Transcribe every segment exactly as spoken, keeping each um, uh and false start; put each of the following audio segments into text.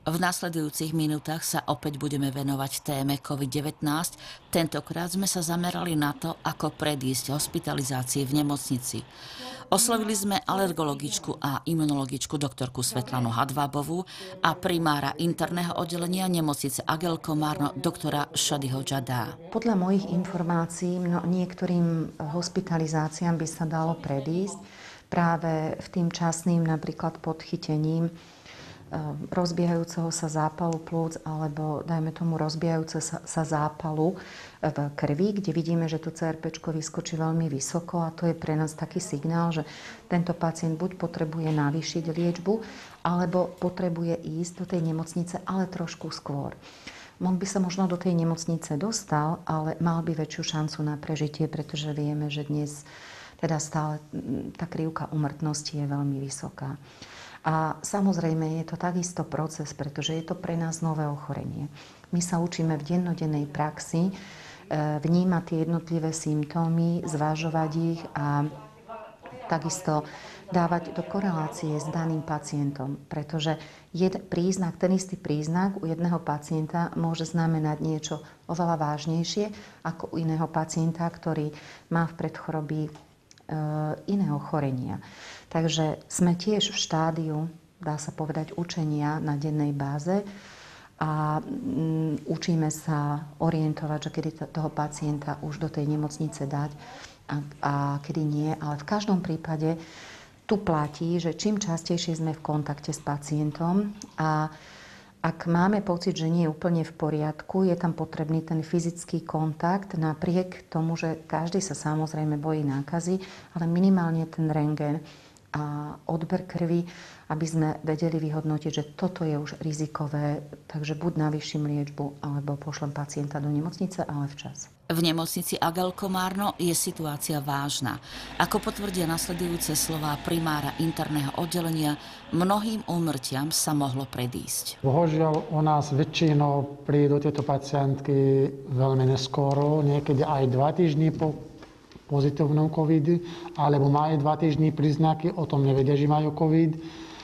V nasledujúcich minútach sa opäť budeme venovať téme COVID devätnásť. Tentokrát sme sa zamerali na to, ako predísť hospitalizácii v nemocnici. Oslovili sme alergologičku a imunologičku doktorku Svetlanu Hadvábovú a primára interného oddelenia nemocnice Agel Komárno doktora Shadiho Jada. Podľa mojich informácií no, niektorým hospitalizáciám by sa dalo predísť práve v tým časným napríklad podchytením rozbiehajúceho sa zápalu plúc alebo dajme tomu rozbiehajúceho sa, sa zápalu v krvi, kde vidíme, že to cé er péčko vyskočí veľmi vysoko a to je pre nás taký signál, že tento pacient buď potrebuje navýšiť liečbu alebo potrebuje ísť do tej nemocnice, ale trošku skôr. On by sa možno do tej nemocnice dostal, ale mal by väčšiu šancu na prežitie, pretože vieme, že dnes teda stále tá krivka úmrtnosti je veľmi vysoká. A samozrejme je to takisto proces, pretože je to pre nás nové ochorenie. My sa učíme v dennodennej praxi vnímať tie jednotlivé symptómy, zvažovať ich a takisto dávať do korelácie s daným pacientom. Pretože jed, príznak, ten istý príznak u jedného pacienta môže znamenať niečo oveľa vážnejšie ako u iného pacienta, ktorý má v predchorobí e, iného ochorenia. Takže sme tiež v štádiu, dá sa povedať, učenia na dennej báze a um, učíme sa orientovať, že kedy toho pacienta už do tej nemocnice dať a, a kedy nie. Ale v každom prípade tu platí, že čím častejšie sme v kontakte s pacientom a ak máme pocit, že nie je úplne v poriadku, je tam potrebný ten fyzický kontakt napriek tomu, že každý sa samozrejme bojí nákazy, ale minimálne ten rentgen a odber krvi, aby sme vedeli vyhodnotiť, že toto je už rizikové, takže buď navýšim liečbu, alebo pošlem pacienta do nemocnice, ale včas. V nemocnici Agel Komárno je situácia vážna. Ako potvrdia nasledujúce slová primára interného oddelenia, mnohým úmrtiam sa mohlo predísť. Bohužiaľ, u nás väčšinou prídu tieto pacientky veľmi neskoro, niekedy aj dva týždne po pozitívnom covidu, alebo majú dva týždne príznaky, o tom nevedia, že majú covid.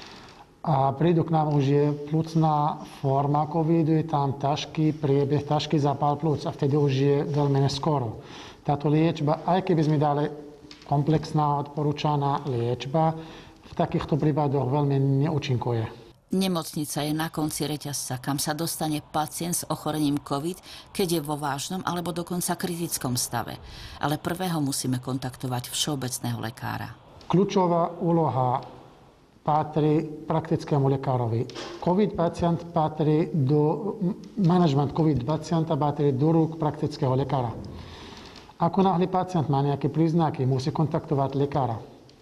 A prídu k nám už je plúcna forma covidu, je tam ťažký priebeh, ťažký zápal plúc a vtedy už je veľmi neskoro. Táto liečba, aj keby sme dali komplexná odporúčaná liečba, v takýchto prípadoch veľmi neúčinkuje. Nemocnica je na konci reťazca, kam sa dostane pacient s ochorením COVID, keď je vo vážnom alebo dokonca kritickom stave. Ale prvého musíme kontaktovať všeobecného lekára. Kľúčová úloha patrí praktickému lekárovi. COVID pacient patrí do, management COVID pacienta patrí do rúk praktického lekára. Ako náhle pacient má nejaké príznaky, musí kontaktovať lekára.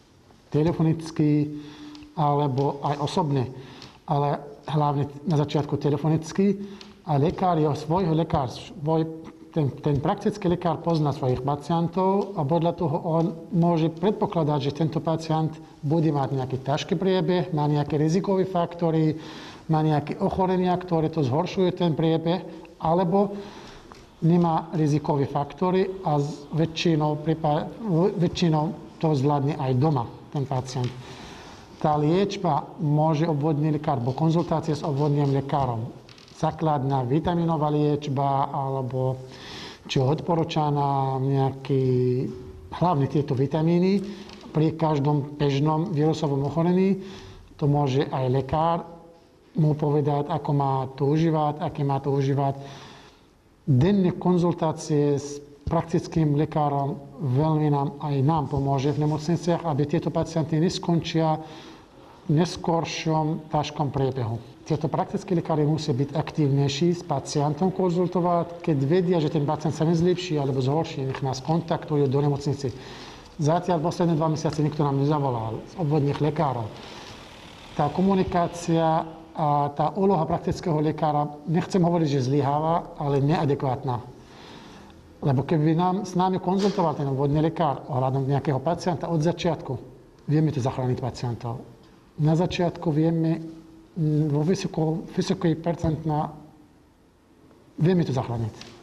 Telefonicky alebo aj osobne. Ale hlavne na začiatku telefonicky. A lekár je svojho lekár, svoj, ten, ten praktický lekár pozná svojich pacientov a podľa toho on môže predpokladať, že tento pacient bude mať nejaký ťažký priebeh, má nejaké rizikové faktory, má nejaké ochorenia, ktoré to zhoršujú ten priebeh, alebo nemá rizikové faktory a väčšinou, väčšinou to zvládne aj doma ten pacient. Tá liečba môže obvodný lekár, bo konzultácie s obvodným lekárom. Základná vitaminová liečba, alebo čo odporúčaná nejaký, hlavne tieto vitamíny, pri každom bežnom vírusovom ochorení, to môže aj lekár mu povedať, ako má to užívať, aké má to užívať. Denné konzultácie s praktickým lekárom veľmi nám aj nám pomôže v nemocniciach, aby tieto pacienty neskončia v neskoršom ťažkom priebehu. Tieto praktickí lekári musia byť aktívnejší s pacientom konzultovať, keď vedia, že ten pacient sa nezlepší alebo zhorší, nech nás kontaktujú do nemocnice. Zatiaľ posledné dva mesiace nikto nám nezavolal z obvodných lekárov. Tá komunikácia a tá úloha praktického lekára, nechcem hovoriť, že zlyháva, ale neadekvátna. Lebo keby nám, s nami konzultoval ten obvodný lekár ohľadom nejakého pacienta od začiatku, vieme to zachrániť pacientov. Na začiatku vieme vo vysoko, vysokej percentná, vieme to zachrániť.